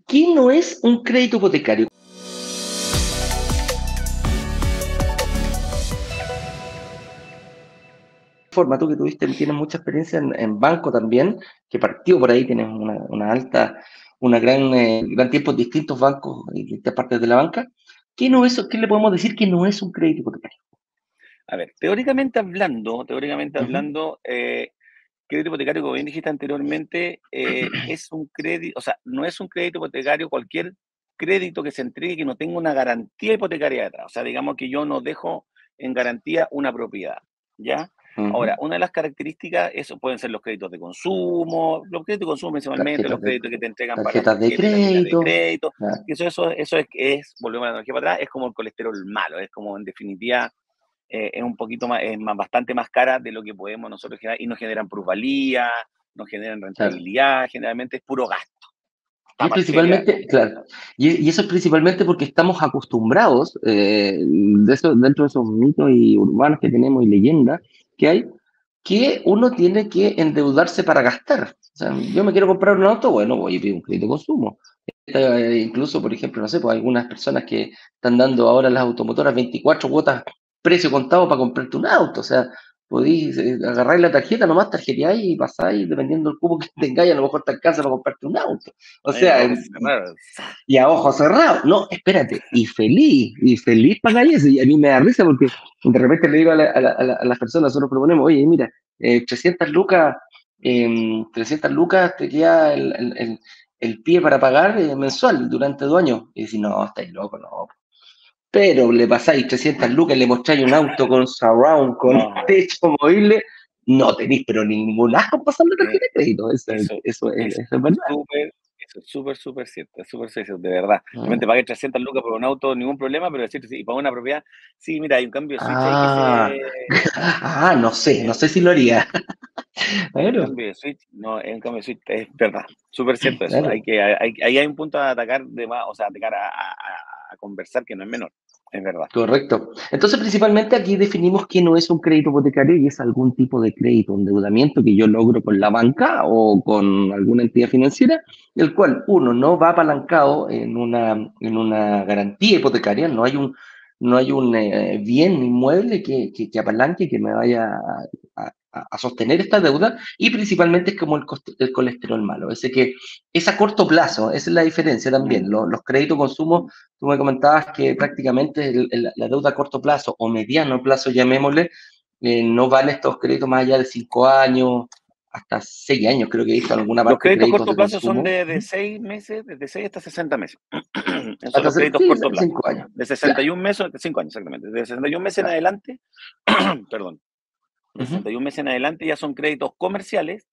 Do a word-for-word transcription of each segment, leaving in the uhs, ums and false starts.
¿qué no es un crédito hipotecario? Forma, tú que tuviste, tienes mucha experiencia en, en banco también, que partió por ahí, tienes una, una alta, una gran, eh, gran tiempo en distintos bancos y distintas partes de la banca. ¿Qué no es, qué le podemos decir que no es un crédito hipotecario? A ver, teóricamente hablando, teóricamente Ujú. hablando, eh, crédito hipotecario, como bien dijiste anteriormente, eh, es un crédito, o sea, no es un crédito hipotecario cualquier crédito que se entregue que no tenga una garantía hipotecaria detrás. O sea, digamos que yo no dejo en garantía una propiedad, ¿ya? Ahora, Ujú. una de las características, eso pueden ser los créditos de consumo, los créditos de consumo principalmente, los Tarjetas de, créditos que te entregan para las tarjetas de tarjetas y tarjetas de crédito. crédito, Ah, y eso, eso, eso es, es, volvemos a la energía para atrás, es como el colesterol malo, es como en definitiva eh, es un poquito más, es más, bastante más cara de lo que podemos nosotros generar y nos generan plusvalía, nos generan claro. rentabilidad, generalmente es puro gasto, Y es papas serias. principalmente, claro, y, y eso es principalmente porque estamos acostumbrados, eh, de eso, dentro de esos mitos y urbanos que tenemos y leyendas que hay, que uno tiene que endeudarse para gastar. O sea, yo me quiero comprar un auto, bueno, voy y pido un crédito de consumo. Eh, incluso, por ejemplo, no sé, pues algunas personas que están dando ahora las automotoras veinticuatro cuotas precio contado para comprarte un auto. O sea, podéis eh, agarrar la tarjeta, nomás tarjeteáis y pasáis, dependiendo del cupo que tengáis, a lo mejor te alcanza para comprarte un auto. O Ay, a sea, ojos cerrados. y a ojos cerrados. No, espérate, y feliz, y feliz pagáis eso. Y a mí me da risa porque de repente le digo a, la, a, la, a, la, a las personas, nosotros proponemos, oye, mira, eh, trescientas lucas, eh, trescientas lucas te queda el, el, el, el pie para pagar eh, mensual durante dos años. Y decís, no, estáis loco, no. Pero le pasáis trescientas lucas, le mostráis un auto con surround, con No, techo movible, no tenéis, pero ningún asco pasando eh, tarjeta de crédito. Eso, eso, eso, es, eso eso es es verdad. súper, eso es súper, súper cierto, es súper cierto, de verdad. Mm. Realmente pagué trescientas lucas por un auto, ningún problema, pero decirte, sí, y para una propiedad, sí, mira, hay un cambio de switch ahí que Ah, se, ah, no sé, no eh, sé si lo haría. hay un Claro, cambio de switch, no, es un cambio de switch, es verdad, súper cierto eso. Hay claro, que, hay, ahí hay un punto a atacar de más, o sea, atacar a, a, a conversar que no es menor, es verdad. correcto. Entonces, principalmente aquí definimos que no es un crédito hipotecario y es algún tipo de crédito, endeudamiento que yo logro con la banca o con alguna entidad financiera, el cual uno no va apalancado en una, en una garantía hipotecaria, no hay un, no hay un eh, bien inmueble que, que, que apalanque, que me vaya a, a- a sostener esta deuda, y principalmente es como el, cost- el colesterol malo, ese que es a corto plazo, esa es la diferencia también. Mm, Los, los créditos consumo, mm. tú me comentabas que prácticamente el- el- la deuda a corto plazo o mediano plazo, llamémosle, eh, no vale estos créditos más allá de cinco años, hasta seis años, creo que he visto en alguna Los parte créditos créditos corto de plazo son consumo. de, de seis meses, desde seis hasta sesenta meses. Esos son Hasta los se- créditos sí, corto plazo. cinco años. De sesenta Claro, y un meses, de cinco años exactamente. De sesenta y un meses en claro. adelante, perdón, de Ujú. sesenta y un meses en adelante ya son créditos comerciales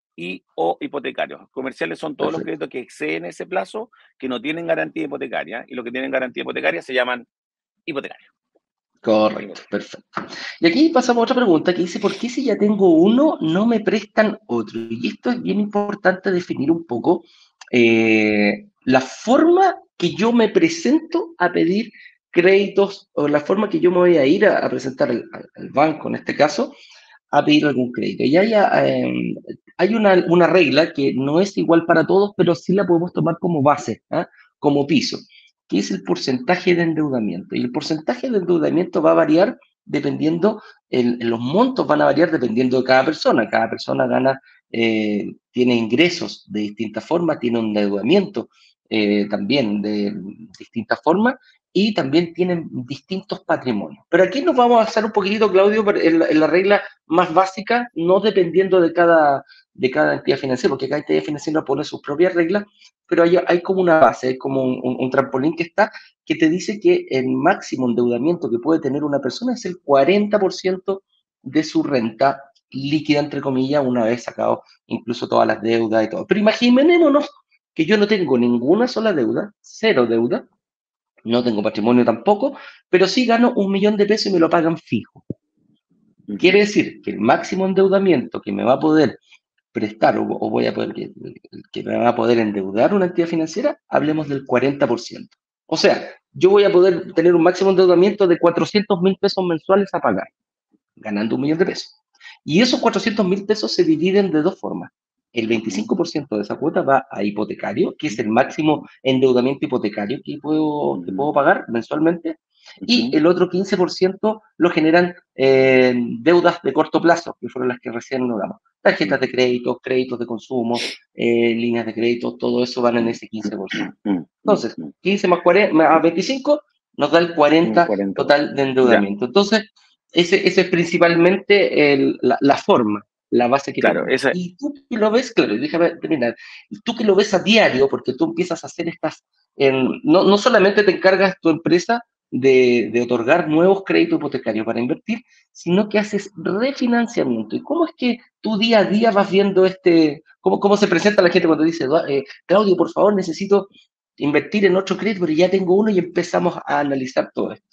y o hipotecarios. Comerciales son todos los Perfecto. créditos que exceden ese plazo, que no tienen garantía hipotecaria, y los que tienen garantía hipotecaria se llaman hipotecarios. Correcto, Hipotecarios. perfecto. Y aquí pasamos a otra pregunta que dice, ¿por qué si ya tengo uno no me prestan otro? Y esto es bien importante definir un poco eh, la forma que yo me presento a pedir créditos o la forma que yo me voy a ir a, a presentar al, al- al banco, en este caso, a pedir algún crédito. Y hay, eh, hay una, una regla que no es igual para todos, pero sí la podemos tomar como base, ¿ah? Como piso, que es el porcentaje de endeudamiento. Y el porcentaje de endeudamiento va a variar dependiendo, el, los montos van a variar dependiendo de cada persona. Cada persona gana, eh, tiene ingresos de distintas formas, tiene un endeudamiento eh, también de distintas formas y también tienen distintos patrimonios. Pero aquí nos vamos a hacer un poquitito, Claudio, en la, en la regla más básica, no dependiendo de cada, de cada entidad financiera, porque cada entidad financiera pone sus propias reglas, pero hay, hay como una base, hay como un, un, un trampolín que está, que te dice que el máximo endeudamiento que puede tener una persona es el cuarenta por ciento de su renta líquida, entre comillas, una vez sacado incluso todas las deudas y todo. Pero imaginémonos que yo no tengo ninguna sola deuda, cero deuda, no tengo patrimonio tampoco, pero sí gano un millón de pesos y me lo pagan fijo. Quiere Ujú. decir que el máximo endeudamiento que me va a poder prestar o, o voy a poder, que, que me va a poder endeudar una entidad financiera, hablemos del cuarenta por ciento. O sea, yo voy a poder tener un máximo endeudamiento de cuatrocientos mil pesos mensuales a pagar, ganando un millón de pesos. Y esos cuatrocientos mil pesos se dividen de dos formas. el ujú, veinticinco por ciento de esa cuota va a hipotecario, que es el máximo endeudamiento hipotecario que puedo, que ujú, puedo pagar mensualmente, y ujú, el otro quince por ciento lo generan eh, deudas de corto plazo, que fueron las que recién hablamos. Tarjetas de ujú, crédito, créditos de consumo, eh, líneas de crédito, todo eso van en ese quince por ciento. ujú, ujú, Entonces, ujú, quince más, cuarenta, más veinticinco nos da el un cuarenta cuarenta por ciento. total de Ya, endeudamiento. Entonces, ese, ese es principalmente el, la, la forma, la base que claro, tenemos. esa, Y tú que lo ves, claro, déjame terminar, y tú que lo ves a diario, porque tú empiezas a hacer estas, en, no, no solamente te encargas tu empresa de, de otorgar nuevos créditos hipotecarios para invertir, sino que haces refinanciamiento. ¿Y cómo es que tú día a día vas viendo este, cómo, cómo se presenta la gente cuando dice, eh, Claudio, por favor, necesito invertir en otro crédito, pero ya tengo uno y empezamos a analizar todo esto?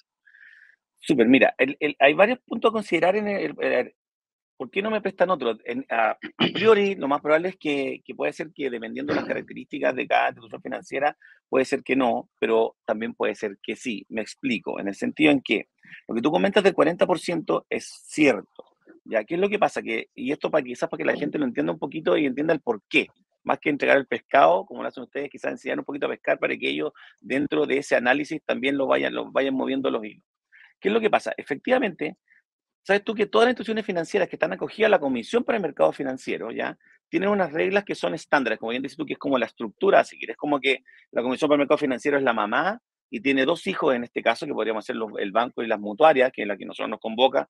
súper, mira, el, el, hay varios puntos a considerar en el, el, ¿por qué no me prestan otro? En, a, a, priori, lo más probable es que, que puede ser que, dependiendo de las características de cada institución financiera, puede ser que no, pero también puede ser que sí. Me explico, en el sentido en que lo que tú comentas del cuarenta por ciento es cierto. ¿Ya? ¿Qué es lo que pasa? Que, y esto para quizás para que la gente lo entienda un poquito y entienda el por qué. Más que entregar el pescado, como lo hacen ustedes, quizás enseñar un poquito a pescar para que ellos, dentro de ese análisis, también lo vayan, lo vayan moviendo los hilos. ¿Qué es lo que pasa? Efectivamente, sabes tú que todas las instituciones financieras que están acogidas a la Comisión para el Mercado Financiero, ¿ya? Tienen unas reglas que son estándares, como bien dices tú, que es como la estructura, si quieres, como que la Comisión para el Mercado Financiero es la mamá y tiene dos hijos en este caso, que podríamos ser los, el banco y las mutuarias, que es la que nosotros nos convoca,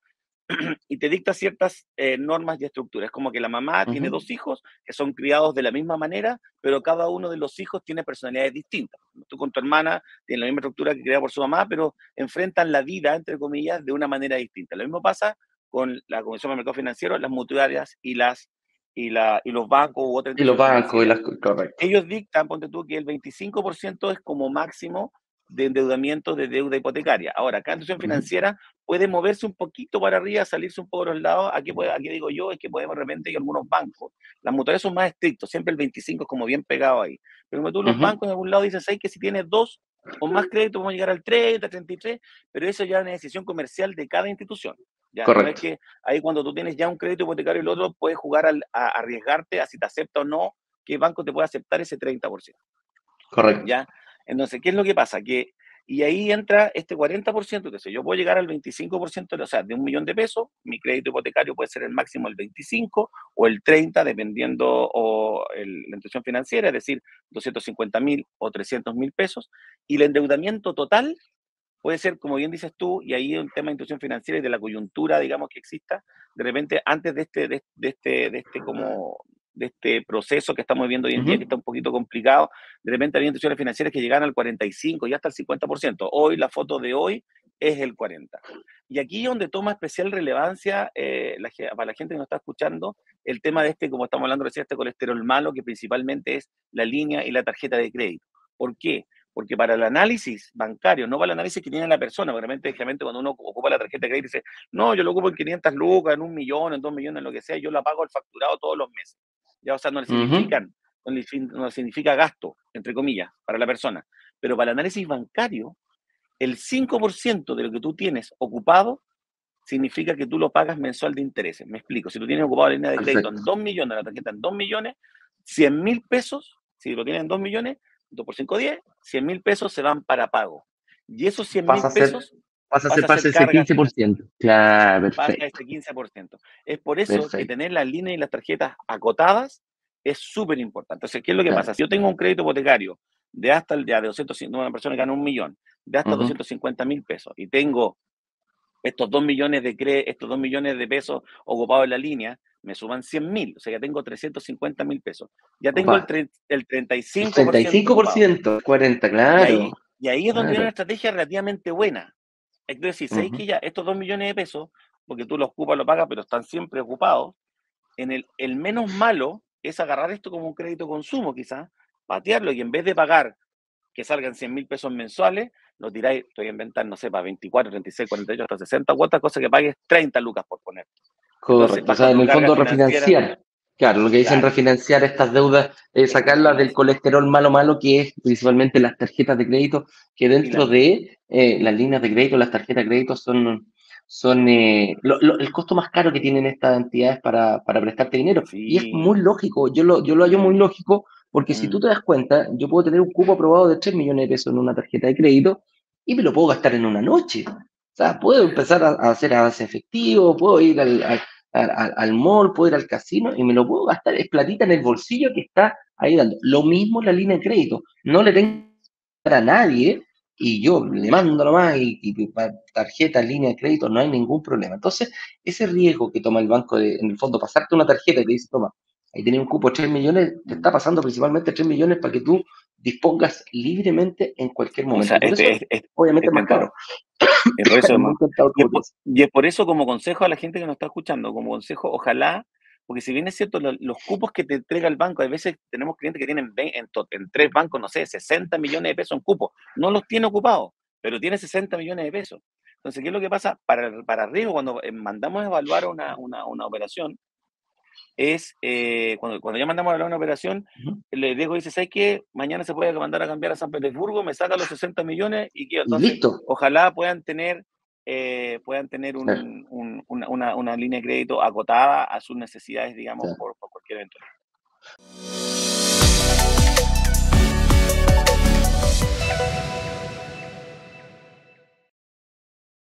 y te dicta ciertas eh, normas y estructuras. Es como que la mamá Uh tiene -huh. dos hijos que son criados de la misma manera, pero cada uno de los hijos tiene personalidades distintas. Tú con tu hermana tienes la misma estructura que creada por su mamá, pero enfrentan la vida, entre comillas, de una manera distinta. Lo mismo pasa con la Comisión del Mercado Financiero, las mutuarias y, las, y, la, y los bancos u otras Y los instituciones bancos, y financieras. las, correcto. Ellos dictan, ponte tú, que el veinticinco por ciento es como máximo de endeudamiento de deuda hipotecaria. Ahora, cada institución Uh -huh. financiera puede moverse un poquito para arriba, salirse un poco de los lados. Aquí, puede, aquí digo yo, es que podemos de repente, y algunos bancos, las mutuarias son más estrictos, siempre el veinticinco es como bien pegado ahí. Pero como tú, Uh los -huh. bancos en algún lado dicen, ¿sabes que si tienes dos o más créditos, vamos a llegar al treinta, treinta y tres? Pero eso ya es una decisión comercial de cada institución. Ya, no es Correcto. que ahí cuando tú tienes ya un crédito hipotecario y el otro puedes jugar al, a arriesgarte a si te acepta o no, qué banco te puede aceptar ese treinta por ciento. Correcto. ¿Ya? Entonces, ¿qué es lo que pasa? Que, y ahí entra este cuarenta por ciento, que si yo puedo llegar al veinticinco por ciento, o sea, de un millón de pesos, mi crédito hipotecario puede ser el máximo el veinticinco o el treinta, dependiendo o el, la institución financiera, es decir, doscientos cincuenta mil o trescientos mil pesos, y el endeudamiento total puede ser, como bien dices tú, y ahí es un tema de institución financiera y de la coyuntura, digamos, que exista, de repente, antes de este, de, de este, de este como de este proceso que estamos viviendo hoy Uh en día, que -huh. está un poquito complicado, de repente había instituciones financieras que llegaban al cuarenta y cinco y hasta el cincuenta por ciento. Hoy, la foto de hoy es el cuarenta por ciento. Y aquí es donde toma especial relevancia eh, la, para la gente que nos está escuchando, el tema de este, como estamos hablando recién, este colesterol malo, que principalmente es la línea y la tarjeta de crédito. ¿Por qué? Porque para el análisis bancario, no para el análisis que tiene la persona, porque realmente, realmente cuando uno ocupa la tarjeta de crédito dice, no, yo lo ocupo en quinientas lucas, en un millón, en dos millones, en lo que sea, yo la pago el facturado todos los meses. Ya, o sea, no le Uh -huh. significan, no le, no le significa gasto, entre comillas, para la persona. Pero para el análisis bancario, el cinco por ciento de lo que tú tienes ocupado significa que tú lo pagas mensual de intereses. Me explico, si tú tienes ocupado la línea de crédito en Perfecto. dos millones, la tarjeta en dos millones, cien mil pesos, si lo tienes en dos millones, dos por cinco, diez, cien mil pesos se van para pago. Y esos cien mil Pasa a ser, pesos pasa a ser pasa a ser parte de ese carga quince por financiera, ciento. Claro, pasa a perfecto. ese quince por ciento. Es por eso que Perfecto. tener las líneas y las tarjetas acotadas es súper importante. Entonces, ¿qué es lo que pasa? Claro. Si yo tengo un crédito hipotecario de hasta el día de doscientos, una persona que gana un millón, de Uh hasta -huh. doscientos cincuenta mil pesos, y tengo estos dos millones de cre estos dos millones de pesos ocupados en la línea, me suman cien mil, o sea, ya tengo trescientos cincuenta mil pesos. Ya tengo el, Va. tre el treinta y El cinco por treinta y ciento cinco por ocupado. ciento, cuarenta, Y claro. ahí, y ahí es donde viene una Claro. estrategia relativamente buena. Es decir, Uh sabéis -huh. que ya estos dos millones de pesos, porque tú los ocupas, lo pagas, pero están siempre ocupados, en el, el menos malo es agarrar esto como un crédito consumo, quizás, patearlo y en vez de pagar que salgan cien mil pesos mensuales, lo tiráis, estoy inventando, no sé, para veinticuatro, treinta y seis, cuarenta y ocho, hasta sesenta cuotas, cosa que pagues treinta lucas por poner. Entonces, Correcto. O sea, baja en tu el carga fondo financiera, refinanciar. Claro, lo que dicen claro, refinanciar estas deudas, es es sacarlas del refinanciar. colesterol malo malo, que es principalmente las tarjetas de crédito, que Y la dentro línea. de eh, las líneas de crédito, las tarjetas de crédito son, son eh, lo, lo, el costo más caro que tienen estas entidades para, para prestarte dinero. Y es Sí. muy lógico, yo lo, yo lo hallo muy Mm, lógico, porque si tú mm. te das cuenta, yo puedo tener un cupo aprobado de tres millones de pesos en una tarjeta de crédito y me lo puedo gastar en una noche. O sea, puedo empezar a, a hacer avance efectivo, puedo ir al, al, al, al mall, puedo ir al casino y me lo puedo gastar, es platita en el bolsillo que está ahí dando. Lo mismo en la línea de crédito, no le tengo que dar a nadie y yo le mando nomás y, y para tarjeta, línea de crédito, no hay ningún problema. Entonces, ese riesgo que toma el banco de, en el fondo, pasarte una tarjeta y te dice, toma, ahí tenés un cupo de tres millones, te está pasando principalmente tres millones para que tú dispongas libremente en cualquier O momento. sea, Y por eso, este, es, es, obviamente, es es más caro. tentador. Y por eso Es es muy más. tentador, Y es, como te por, dice. y es por eso, como consejo a la gente que nos está escuchando, como consejo, ojalá, porque si bien es cierto, lo, los cupos que te entrega el banco, a veces tenemos clientes que tienen ve- en, to, en tres bancos, no sé, sesenta millones de pesos en cupos. No los tiene ocupados, pero tiene sesenta millones de pesos. Entonces, ¿qué es lo que pasa? Para, para arriba, cuando eh, mandamos a evaluar una, una, una operación, es eh, cuando, cuando ya mandamos a hablar una operación, Ujú. le digo, dice, ¿sabes qué? Mañana se puede mandar a cambiar a San Petersburgo, me saca los sesenta millones y quedo. Y Entonces, listo. ojalá puedan tener, eh, puedan tener Sí, un, un, una, una, una línea de crédito acotada a sus necesidades, digamos, sí. por, por cualquier eventualidad.